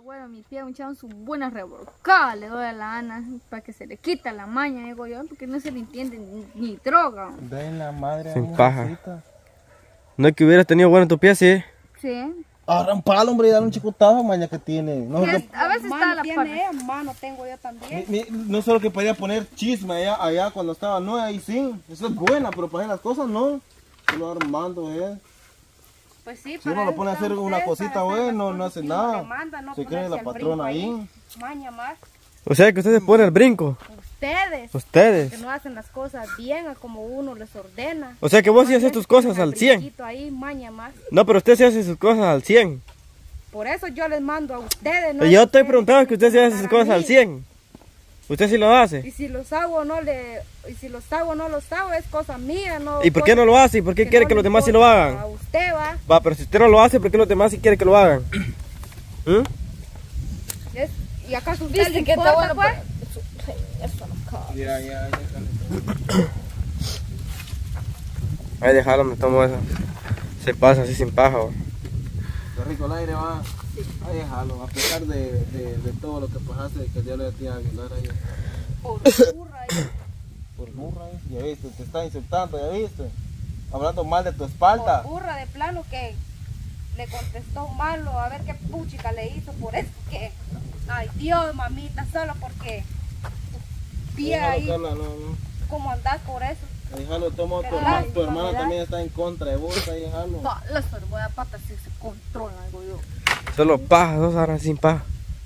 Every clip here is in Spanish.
bueno, mi pie me echaron su buena revolcada, le doy a la Ana para que se le quita la maña, digo yo, porque no se le entiende ni droga. Den la madre. Sin paja. No es que hubieras tenido bueno tu pie, sí. Sí. Agarra un palo, hombre, y dale un chicotazo, maña que tiene. No, A veces está la tiene mano tengo yo también. no solo que podía poner chisme allá cuando estaba nueva, ahí sí. Eso es buena, pero para hacer las cosas no. Solo armando, Pues sí, si uno lo pone a hacer una cosita, bueno, no hace nada. Se cree la patrona ahí. Maña más. O sea que usted se pone al brinco. Ustedes. Que no hacen las cosas bien a como uno les ordena. O sea que vos sí haces tus cosas al 100. Ahí, maña más. No, pero usted sí hace sus cosas al 100. Por eso yo les mando a ustedes. No yo estoy preguntando que usted sí hace sus cosas al 100. ¿Usted sí lo hace? Y si los hago o no los hago, es cosa mía. No. ¿Y por qué no lo hace? ¿Y por qué quiere que los demás sí lo hagan? A usted va. Va, pero si usted no lo hace, ¿por qué los demás sí quieren que lo hagan? ¿Y acaso usted le importa, pues? Ya. Ahí déjalo, me tomo eso. Se pasa así sin paja. Qué rico el aire, va. Ahí déjalo, a pesar de todo lo que pasaste, que Dios le tiene a ayudar ahí. Por burra ahí. Por burra, ya viste, te está insultando, ya viste. Hablando mal de tu espalda. Por burra de plano que le contestó malo, a ver qué puchica le hizo, por eso que... Ay Dios, mamita, solo porque... Pie ahí, Carla, no. ¿cómo andás por eso? Déjalo, toma, tu hermana también está en contra de vos, ahí déjalo. Las vergüenza patas si se controlan, digo yo. Solo paja, dos horas sin paja.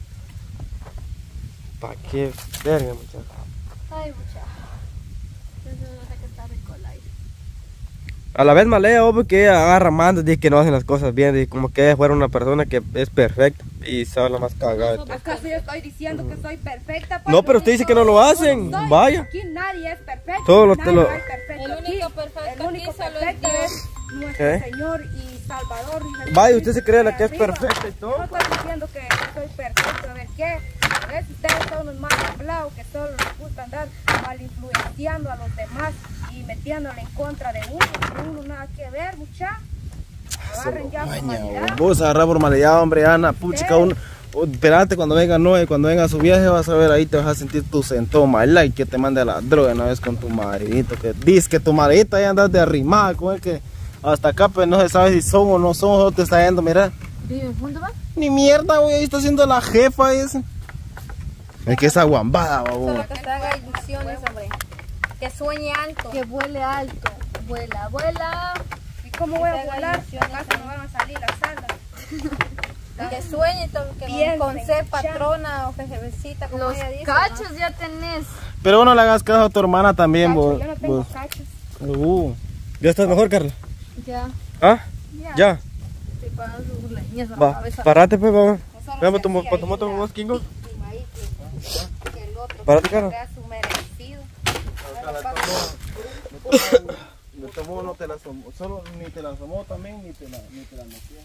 ¿Para qué verga, muchacho? Ay, muchacho. Entonces no sé qué está rico el aire. A la vez malea, porque ella agarra mandas, dice que no hacen las cosas bien, dice como que ella fuera una persona que es perfecta y se habla más cagada. ¿Acaso yo estoy diciendo que soy perfecta? No, pero usted dice que no lo hacen, vaya. Aquí nadie es perfecto. Todo nadie es perfecto. El único perfecto, el único aquí solo perfecto es es nuestro Señor y Salvador. Vaya, usted se cree la que es perfecta y todo. No estoy diciendo que soy perfecto, a ver qué. A ver si ustedes son unos mal hablados que solo les gusta andar mal influenciando a los demás y metiéndole en contra de uno nada que ver, mucha. Agarren ya formalidad. Vos agarrar formalidad, hombre, Ana, puchica, espérate cuando venga Noé, cuando venga a su viaje vas a ver ahí te vas a sentir tu sentoma, y que te mande a la droga una vez con tu maridito, que dice que tu maridito ahí andas de arrimada con el que hasta acá pues no se sabe si son o no son, o te está yendo, mira. ¿Vive juntos, va? Ni mierda, güey, ahí está haciendo la jefa ese. Es que esa guambada, babo. Solo que se haga ilusiones, hombre. Que sueñe alto. Que vuele alto. Vuela, vuela. ¿Y cómo voy a volar? ¿Acaso no van a salir las alas? Que sueñe, que con ser patrona o jefecita, como ella dice. Los cachos ¿no? Ya tenés. Pero no le hagas caso a tu hermana también, vos. Yo no tengo cachos. ¿Ya estás mejor, Carla? Ya. ¿Ah? ¿Ya? Estoy pagando sus leñas a la Va, cabeza. parate pues, vamos. No Veamos solo tu moto vos, Kingo. que el otro Párate, Carla. vea su merecido. Le tomó, no te la tomó, solo ni te la tomó también, ni te la metió.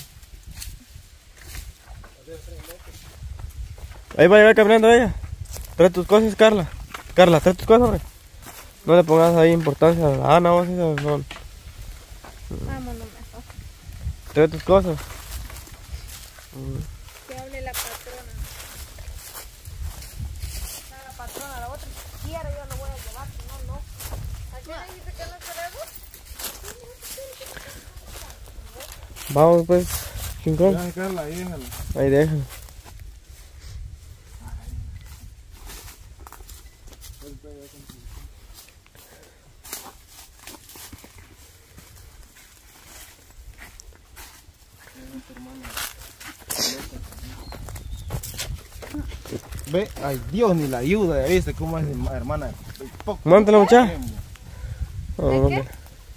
Ahí va a llegar caminando ella. Trae tus cosas, Carla. Carla, trae tus cosas, hombre. No le pongas ahí importancia a la Ana, vos, no. Vámonos mejor. Trae tus cosas. Que hable la patrona. La patrona, la otra si quiere yo lo voy a llevar, si no, no. ¿A qué le dice que no queremos? Vamos pues, Kingo. Ya, Carla, ahí déjalo. Ahí déjalo. Ve, ay Dios, ni la ayuda, ya viste cómo es mi hermana. Mántala, muchacha. ¿De qué?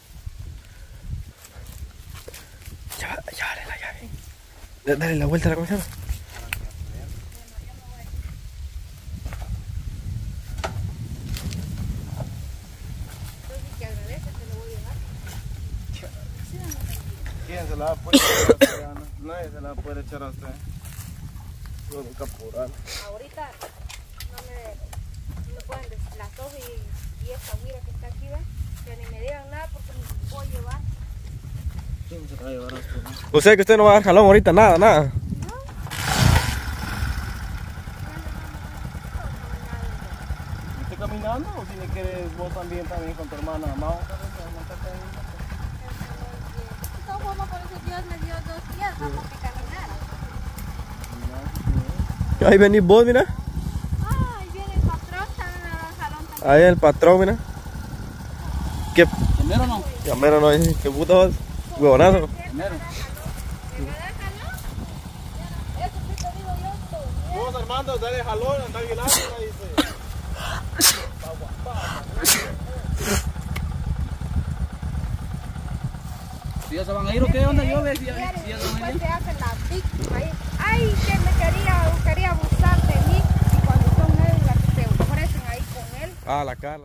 Llévale la llave. Dale la vuelta a la cabeza. ¿Quién se la va a poder echar a usted, Ana? Nadie se la va a poder echar a usted. Yo de caporal. Ahorita no me pueden decir las dos y esta guira que está aquí, ¿ves? Que ni me digan nada porque me voy a llevar. ¿Quién se la va a llevar a usted? O sea que usted no va a dar jalón ahorita, nada. caminando o si le quieres vos también con tu hermana. Vamos De todas formas, por eso Dios me dio 2 días, vamos a caminar. Ahí venís vos, mira. Ahí viene el patrón, también me da el jalón también. Ahí el patrón, mira. ¿Qué? ¿Primero o no? Camero no, qué puto vos. Huevonazo. Primero. Eso sí te digo yo, todo. Vos, Armando, dale jalón, anda violando, dice. ¿Si ya se van a ir o qué onda? Yo veo si ya se van a Después ir. se hacen las víctimas. Ay, que me quería abusar de mí. Y cuando son ellos las que se ofrecen ahí con él. Ah, la cara.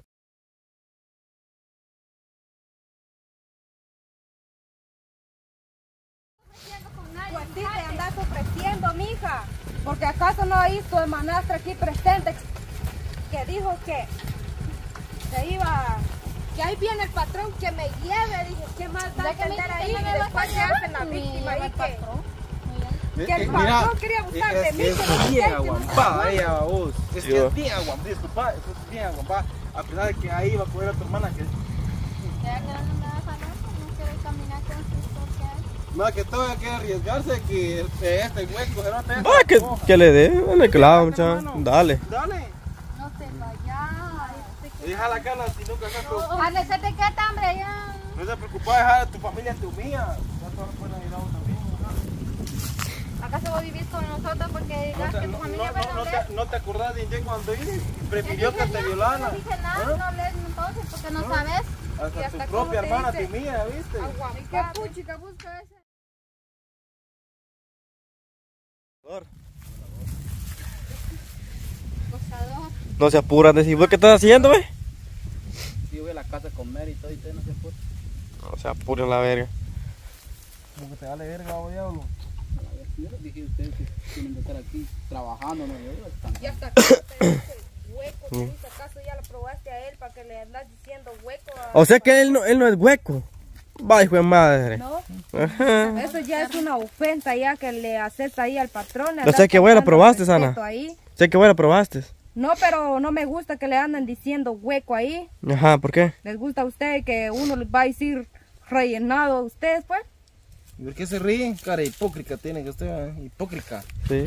Pues sí, te andas ofreciendo, mija. Porque acaso no hay tu hermanastra aquí presente que dijo que se iba. Que ahí viene el patrón que me lleve. Dije, ¿qué más va a atender ahí? Y después se hacen la víctima ahí que el patrón quería abusar de mí. Es bien aguampada ella, vos. Es que es bien aguampada, disculpa, es bien aguampada. A pesar de que ahí va a coger a tu hermana que... Ya que no me deja nada, no quiere caminar con sus toques. Más que todo hay que arriesgarse que este hueco cerote. Va, que le dé, dale clavo, muchacho. Dale. Dale. No te vayas. Deja la cara si nunca se preocupa. Ande, se te queda hambre ya. No se preocupa, deja a tu familia te humilla. Ya todos pueden ir a vos también. ¿Acaso vos vivís con nosotros porque digas que tu familia va a ver? No te acordás de Inge cuando vine. Prefirió que te violaran. No dije nada, no lees entonces porque no sabes. Y Hasta hasta tu cómo propia te hermana dice. te humilla, ¿viste? ¿Y qué puchica busca ese? Gozador. No se apuran, decir, ¿vos qué estás haciendo, ve? Si yo voy a la casa a comer y todo no se puede. No se apuren la verga. Como que te vale verga, diablo. Yo les dije a ustedes que tienen que estar aquí trabajando, ¿no? Y hasta que te dice hueco, te dice, ¿acaso ya lo probaste a él para que le andas diciendo hueco? O sea que él no es hueco. Va, hijo de madre. No, Ajá. eso ya es una ofensa ya que le haces ahí al patrón. No sé qué buena la probaste, Sana. Ahí. Sé que bueno probaste. No, pero no me gusta que le anden diciendo hueco ahí. Ajá, ¿por qué? ¿Les gusta a usted que uno les va a decir rellenado a ustedes, pues? ¿Y por qué se ríen? Cara hipócrita tiene que usted, ¿eh? Hipócrita. Sí.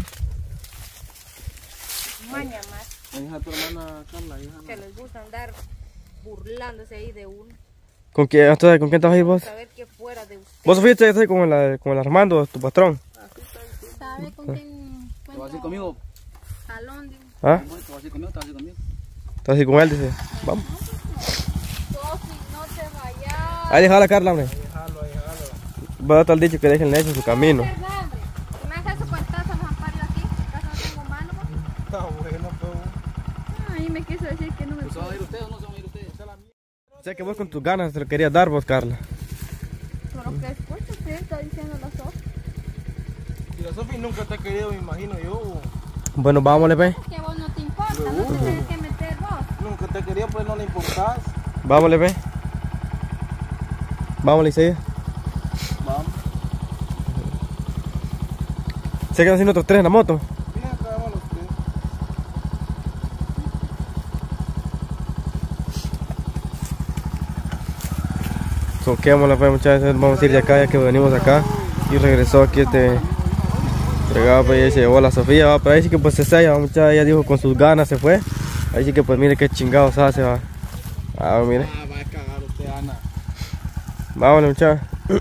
Maña más. Hija tu hermana Carla, hija. Que les gusta andar burlándose ahí de uno. ¿Con quién estabas ahí vos? Saber que fuera de usted. ¿Vos fuiste con el Armando, tu patrón? ¿Sabe con quién ¿Te vas a ir conmigo? jalón? Digo. ¿Ah? ¿Te vas a ir conmigo? ¿Te vas a ir conmigo? ¿Estás así con él? Dice. Vamos. Sofi, no te vayas. Ahí déjala, Carla, hombre. Va a estar dicho que dejen hecho su camino. ¿Verdad, hombre? Si me haces su cuentazo, los amparo aquí. ¿Acaso no tengo mano? No, bueno, pues. Ay, me quiso decir que no me ¿Se van a ir ustedes o no se van a ir ustedes? Sé que vos con tus ganas te lo querías dar vos, Carla. Pero que escucha, usted está diciendo la Sofi. Si la Sofi nunca te ha querido, me imagino yo. Bueno, vámonos, ve. Que a vos no te importa, no te tienes que meter vos. Nunca te ha querido, pues no le importás. Vámonos, ve. Vámonos, Isaías. Vamos. Se quedan haciendo otros tres en la moto. Bien, acá vamos los tres. Soquémosla, pues, muchachos. Vamos a ir de acá ya que venimos acá. Y regresó aquí este fregado, pues, y se llevó a la Sofía, va. Pero ahí sí que pues se sella, muchachos. Ella dijo con sus ganas se fue. Ahí sí que pues mire qué chingados hace, va. Ah, mire. Ah, va a cagar usted, Ana. Vámonos, muchachos.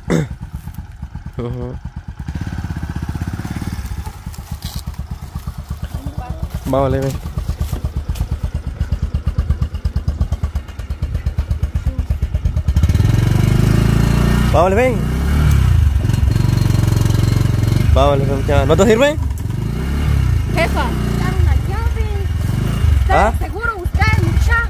Ujú. Vámonos, ven. Vámonos, ven. Vámonos, muchachos. ¿No te sirve? Jefa, dar una llave. ¿Ah? Seguro usted, muchacho.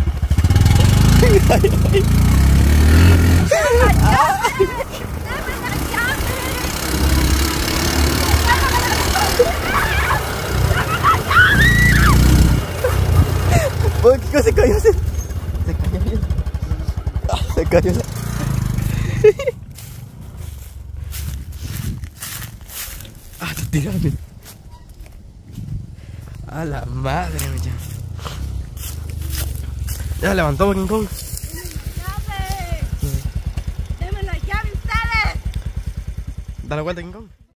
¿Qué se cayó? Se cayó bien. Se cayó. Ah, te tiraste. A la madre, muchacho. Ya se levantó King Kong. ¡Denme la llave ustedes! Dale vuelta King Kong.